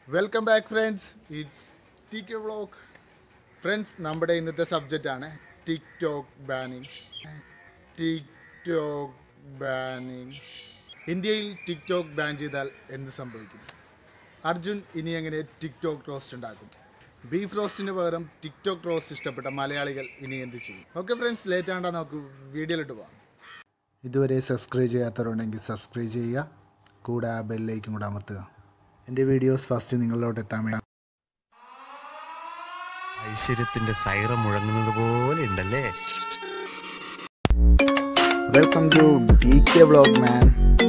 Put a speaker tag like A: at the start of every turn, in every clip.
A: Welcome back friends, it's TK vlog. Friends, നമ്മുടെ ഇന്നത്തെ സബ്ജക്റ്റാണ് ടിക്ടോക്ക് ബാനിങ്. ഇന്ത്യയിൽ ടിക്ടോക്ക് ബാൻ ചെയ്താൽ എന്ത് സംഭവിക്കും? അർജുൻ ഇനി എങ്ങനെ ടിക്ടോക്ക് റോസ്റ്റ് ഉണ്ടാക്കും? ബീഫ് റോസ്റ്റിന് പകരം ടിക്ടോക്ക് റോസ്റ്റ് ഇഷ്ടപ്പെട്ട മലയാളികൾ ഇനി എന്ത് ചെയ്യും? ഓക്കെ ഫ്രണ്ട്സ്, ലേറ്റ് ആണ്ടാ നമുക്ക് വീഡിയോയിലിട്ട് പോകാം. ഇതുവരെ സബ്സ്ക്രൈബ് ചെയ്യാത്തവരുണ്ടെങ്കിൽ സബ്സ്ക്രൈബ് ചെയ്യുക, കൂടെ ആ ബെല്ലേക്കും കൂടെ അമർത്തുക. എൻ്റെ വീഡിയോസ് ഫസ്റ്റ് നിങ്ങളിലോട്ട് എത്താൻ വേണ്ടി.
B: ഐശ്വര്യത്തിന്റെ സൈറം മുഴങ്ങുന്നത് പോലെ ഉണ്ടല്ലേ.
A: Welcome to TK vlog man.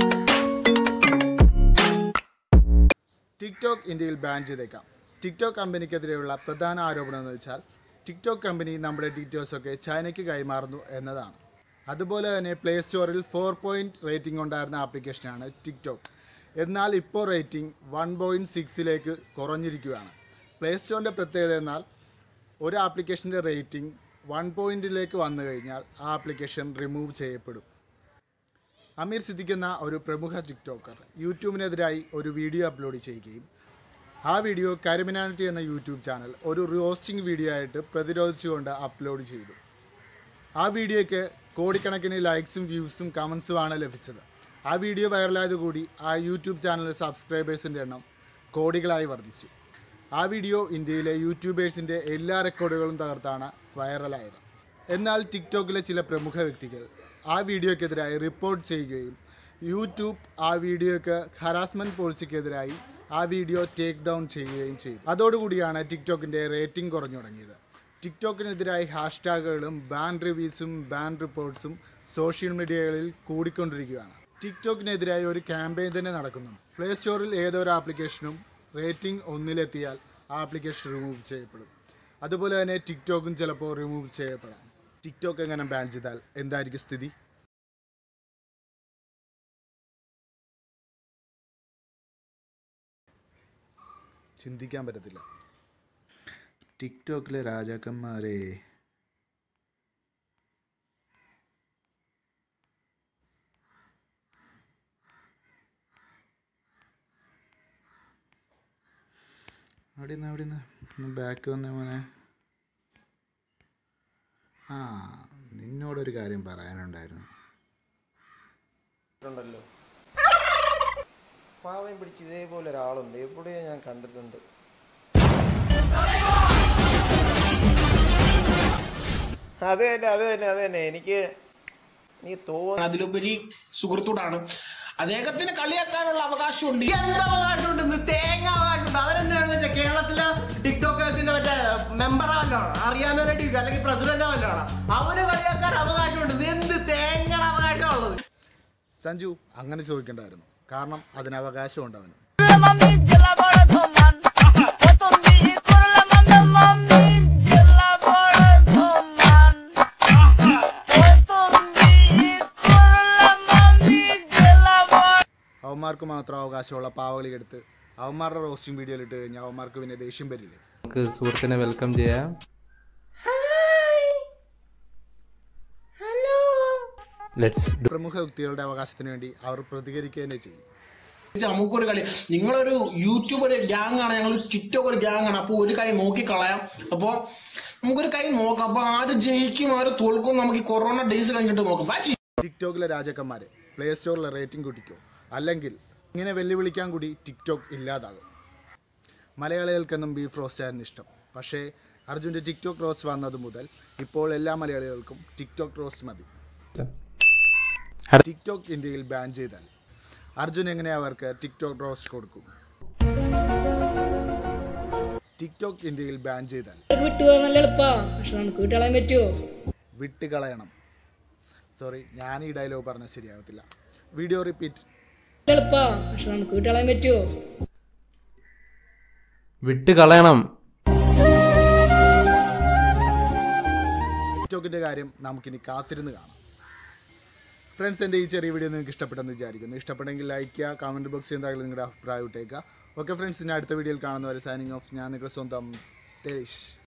A: TikTok ഇന്ത്യയിൽ ബാൻ ചെയ്തേക്കാം. ടിക്ടോക്ക് കമ്പനിക്കെതിരെയുള്ള പ്രധാന ആരോപണം എന്ന് വെച്ചാൽ ടിക്ടോക്ക് കമ്പനി നമ്മുടെ ഡീറ്റെയിൽസൊക്കെ ചൈനയ്ക്ക് കൈമാറുന്നു എന്നതാണ്. അതുപോലെ തന്നെ പ്ലേ സ്റ്റോറിൽ 4 റേറ്റിംഗ് ഉണ്ടായിരുന്ന ആപ്ലിക്കേഷനാണ് ടിക്ടോക്ക്. എന്നാൽ ഇപ്പോൾ റേറ്റിംഗ് 1.6 കുറഞ്ഞിരിക്കുകയാണ്. പ്ലേ സ്റ്റോറിൻ്റെ പ്രത്യേകത എന്നാൽ ഒരു ആപ്ലിക്കേഷൻ്റെ റേറ്റിംഗ് 1 വന്നു കഴിഞ്ഞാൽ ആ ആപ്ലിക്കേഷൻ റിമൂവ് ചെയ്യപ്പെടും. അമീർ സിദ്ദിഖ് എന്ന ഒരു പ്രമുഖ ടിക്ടോക്കർ യൂട്യൂബിനെതിരായി ഒരു വീഡിയോ അപ്ലോഡ് ചെയ്യുകയും ആ വീഡിയോ കരിമിനാലിറ്റി എന്ന യൂട്യൂബ് ചാനൽ ഒരു റോസ്റ്റിംഗ് വീഡിയോ ആയിട്ട് പ്രതിരോധിച്ചുകൊണ്ട് അപ്ലോഡ് ചെയ്തു. ആ വീഡിയോയ്ക്ക് കോടിക്കണക്കിന് ലൈക്സും വ്യൂസും കമൻസുമാണ് ലഭിച്ചത്. ആ വീഡിയോ വൈറലായതുകൂടി ആ യൂട്യൂബ് ചാനലിലെ സബ്സ്ക്രൈബേഴ്സിൻ്റെ എണ്ണം കോടികളായി വർദ്ധിച്ചു. ആ വീഡിയോ ഇന്ത്യയിലെ യൂട്യൂബേഴ്സിൻ്റെ എല്ലാ റെക്കോർഡുകളും തകർത്താണ് വൈറലായത്. എന്നാൽ ടിക്ടോക്കിലെ ചില പ്രമുഖ വ്യക്തികൾ ആ വീഡിയോക്കെതിരായി റിപ്പോർട്ട് ചെയ്യുകയും യൂട്യൂബ് ആ വീഡിയോയ്ക്ക് ഹറാസ്മെൻറ്റ് പോളിസിക്കെതിരായി ആ വീഡിയോ ടേക്ക് ഡൗൺ ചെയ്യുകയും ചെയ്തു. അതോടുകൂടിയാണ് ടിക്ടോക്കിൻ്റെ റേറ്റിംഗ് കുറഞ്ഞു തുടങ്ങിയത്. ടിക്ടോക്കിനെതിരായി ഹാഷ്ടാഗുകളും ബാൻ റിവ്യൂസും ബാൻ റിപ്പോർട്ട്സും സോഷ്യൽ മീഡിയകളിൽ കൂടിക്കൊണ്ടിരിക്കുകയാണ്. ടിക്ടോക്കിനെതിരായി ഒരു ക്യാമ്പയിൻ തന്നെ നടക്കുന്നു. പ്ലേ സ്റ്റോറിൽ ഏതൊരു ആപ്ലിക്കേഷനും റേറ്റിംഗ് 1 ആ ആപ്ലിക്കേഷൻ റിമൂവ് ചെയ്യപ്പെടും. അതുപോലെ തന്നെ ടിക്ടോക്കും ചിലപ്പോൾ റിമൂവ് ചെയ്യപ്പെടാം. ടിക്ടോക്ക് എങ്ങനെ ബാൻ ചെയ്താൽ എന്തായിരിക്കും സ്ഥിതി? ചിന്തിക്കാൻ പറ്റത്തില്ല. ടിക്ടോക്കിലെ രാജാക്കന്മാരെ, അവിടെന്ന് ബാക്ക് വന്നേ മോനെ. നിന്നോടൊരു കാര്യം പറയാനുണ്ടായിരുന്നു.
C: പാവം പിടിച്ച് ഇതേപോലെ ഒരാളുണ്ട്, എവിടെയോ ഞാൻ കണ്ടിട്ടുണ്ട്. അത് തന്നെ എനിക്ക് നീ തോന്നുന്നു
D: അതിലുപരി സുഹൃത്തോടാണ്. അദ്ദേഹത്തിന് കളിയാക്കാനുള്ള അവകാശമുണ്ട്.
C: എന്ത് അവകാശമുണ്ട്? തേങ്ങ അവകാശമുണ്ട്. അവരെന്താണ് കേരളത്തിലെ ടിക്ടോക്കേഴ്സിന്റെ മറ്റേ മെമ്പറാവല്ലോ, അറിയാവുന്നവരായിട്ട് അല്ലെങ്കിൽ പ്രസിഡന്റ് ആവല്ലോ, അവര് കളിയാക്കാൻ അവകാശമുണ്ട്. എന്ത് തേങ്ങയുടെ അവകാശമുള്ളത്?
A: സഞ്ജു അങ്ങനെ ചോദിക്കേണ്ടായിരുന്നു, കാരണം അതിന് അവകാശമുണ്ട് അവന്. അവന്മാർക്ക് മാത്രം അവകാശമുള്ള പാവകളി എടുത്ത് അവന്മാരുടെ റോസ്റ്റിംഗ് വീഡിയോയിൽ ഇട്ട് കഴിഞ്ഞാൽ അവന്മാർക്ക് പിന്നെ ദേഷ്യം വരില്ലേ?
E: നമുക്ക് സുഹൃത്തിനെ വെൽക്കം ചെയ്യാം.
A: പ്രമുഖ വ്യക്തികളുടെ അവകാശത്തിന് വേണ്ടി അവർ പ്രതികരിക്കുക തന്നെ ചെയ്യും.
D: നമുക്കൊരു കളി, നിങ്ങളൊരു യൂട്യൂബ് ഒരു ഗ്യാങ് ആണ്, ഞങ്ങൾ ടിക്ടോക്ക് ഒരു ഗ്യാങ് ആണ്. അപ്പോൾ ഒരു കൈ നോക്കിക്കളയാം. അപ്പോൾ നമുക്കൊരു കൈ നോക്കാം. അപ്പോൾ ആര് ജയിക്കും ആര് തോൽക്കും നമുക്ക് ഈ കൊറോണ ഡേയ്സ് കഴിഞ്ഞിട്ട് നോക്കാം.
A: ടിക്ടോക്കിലെ രാജാക്കന്മാരെ, പ്ലേ സ്റ്റോറിലെ റേറ്റിംഗ് കൂട്ടിക്കോ, അല്ലെങ്കിൽ ഇങ്ങനെ വെല്ലുവിളിക്കാൻ കൂടി ടിക്ടോക്ക് ഇല്ലാതാകും. മലയാളികൾക്കെന്നും ബീഫ് റോസ്റ്റ് ആയിരുന്നു ഇഷ്ടം. പക്ഷേ അർജുൻ്റെ ടിക്ടോക്ക് റോസ്റ്റ് വന്നത് മുതൽ ഇപ്പോൾ എല്ലാ മലയാളികൾക്കും ടിക്ടോക്ക് റോസ്റ്റ് മതി. ടിക്ടോക്ക് ഇന്ത്യയിൽ ബാൻ ചെയ്താൽ അർജുൻ എങ്ങനെ അവർക്ക് ടിക്ടോക്ക് റോസ്റ്റ് കൊടുക്കും? ടിക്ടോക്ക് ഇന്ത്യയിൽ ബാൻ ചെയ്താൽ വിട്ടുകളയണം. സോറി, ഞാൻ ഈ ഡയലോഗ് പറഞ്ഞാൽ ശരിയാകത്തില്ല. Video repeat.
E: വിട്ടുകളയണം.
A: ടിക്ടോക്കിൻ്റെ കാര്യം നമുക്കിനി കാത്തിരുന്ന് കാണാം. ഫ്രണ്ട്സ്, എൻ്റെ ഈ ചെറിയ വീഡിയോ നിങ്ങൾക്ക് ഇഷ്ടപ്പെട്ടെന്ന് വിചാരിക്കുന്നു. ഇഷ്ടപ്പെട്ടെങ്കിൽ ലൈക്ക് ചെയ്യുക, കമൻറ്റ് ബോക്സിൽ എന്തായാലും നിങ്ങളുടെ അഭിപ്രായം ഇട്ടേക്കുക. ഓക്കെ ഫ്രണ്ട്സ്, ഇനി അടുത്ത വീഡിയോയിൽ കാണുന്നവരെ സൈനിങ് ഓഫ്. ഞാൻ നിങ്ങളുടെ സ്വന്തം തേജ്.